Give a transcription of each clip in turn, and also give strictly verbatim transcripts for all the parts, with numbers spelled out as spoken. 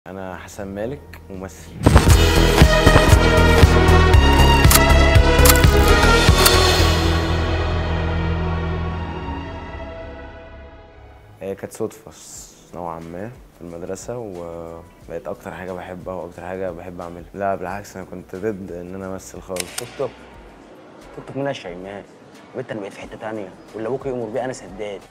أنا حسن مالك ممثل. هي كانت صدفة نوعا ما في المدرسة، وبقت أكتر حاجة بحبها وأكتر حاجة بحب أعملها. لا بالعكس، أنا كنت ضد إن أنا أمثل خالص. توك توك توك توك منى شيماء. وانت انا بقيت في حتة تانية، واللي ابوك يأمر بيه انا سداد.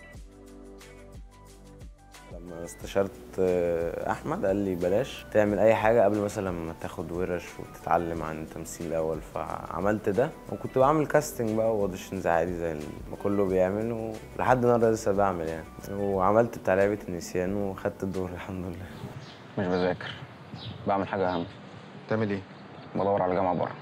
لما استشرت احمد قال لي بلاش تعمل اي حاجه قبل مثلا ما تاخد ورش وتتعلم عن التمثيل الاول، فعملت ده وكنت بعمل كاستنج بقى واوديشنز عادي زي ما كله بيعمل، ولحد النهارده لسه بعمل يعني. وعملت بتاع لعبه النسيان وخدت الدور الحمد لله. مش بذاكر، بعمل حاجة أهم. تعمل ايه؟ بدور على جامعة بره.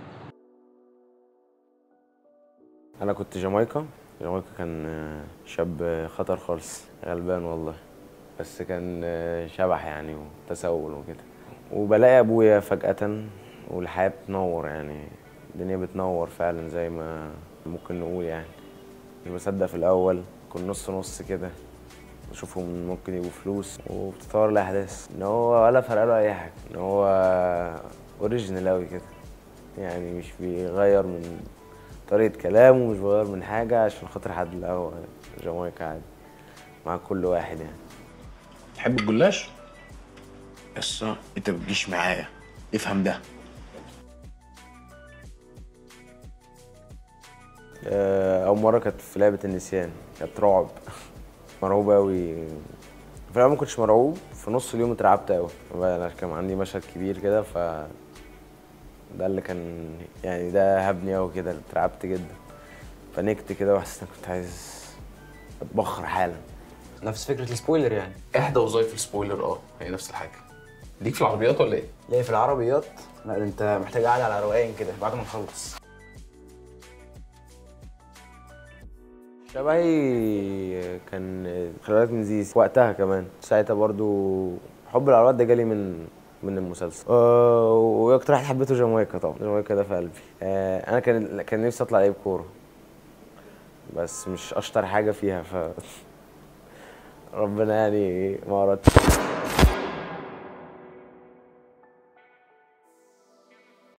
انا كنت جامايكا. جامايكا كان شاب خطر خالص، غلبان والله، بس كان شبح يعني وتسول وكده. وبلاقي ابويا فجأة والحياة بتنور، يعني الدنيا بتنور فعلا زي ما ممكن نقول يعني. مش بصدق في الاول، كنت نص نص كده، بشوفهم ممكن يبقوا فلوس، وبتتطور الاحداث ان هو ولا فرق له اي حاجه، ان هو اوريجينال اوي كده، يعني مش بيغير من طريقه كلامه، مش بيغير من حاجه عشان خاطر حد. لا هو جامايكا عادي مع كل واحد يعني. تحب الجلاش؟ بس انت بتجيش معايا، افهم ده. اول مره كانت في لعبه النسيان، كانت رعب. مرعوب اوي. في الاول ما كنتش مرعوب، في نص اليوم اترعبت اوي. انا كان عندي مشهد كبير كده، ف ده اللي كان يعني ده هبني اوي كده، اترعبت جدا، فنكت كده وحسيت اني كنت عايز اتبخر حالا. نفس فكرة السبويلر يعني. احدى وظايف السبويلر اه هي نفس الحاجه. ليك في العربيات ولا ايه؟ ليه في العربيات؟ لا ده انت محتاج قاعدة على روقان كده بعد ما نخلص. شبهي كان خلي بالك من زيزي وقتها كمان، ساعتها برضو حب العربيات ده جالي من من المسلسل. أه واكتر واحد حبيته جامايكا طبعا، جامايكا ده في قلبي. أه انا كان كان نفسي اطلع لعيب كوره، بس مش اشطر حاجه فيها، ف ربنا يعني ما اردش.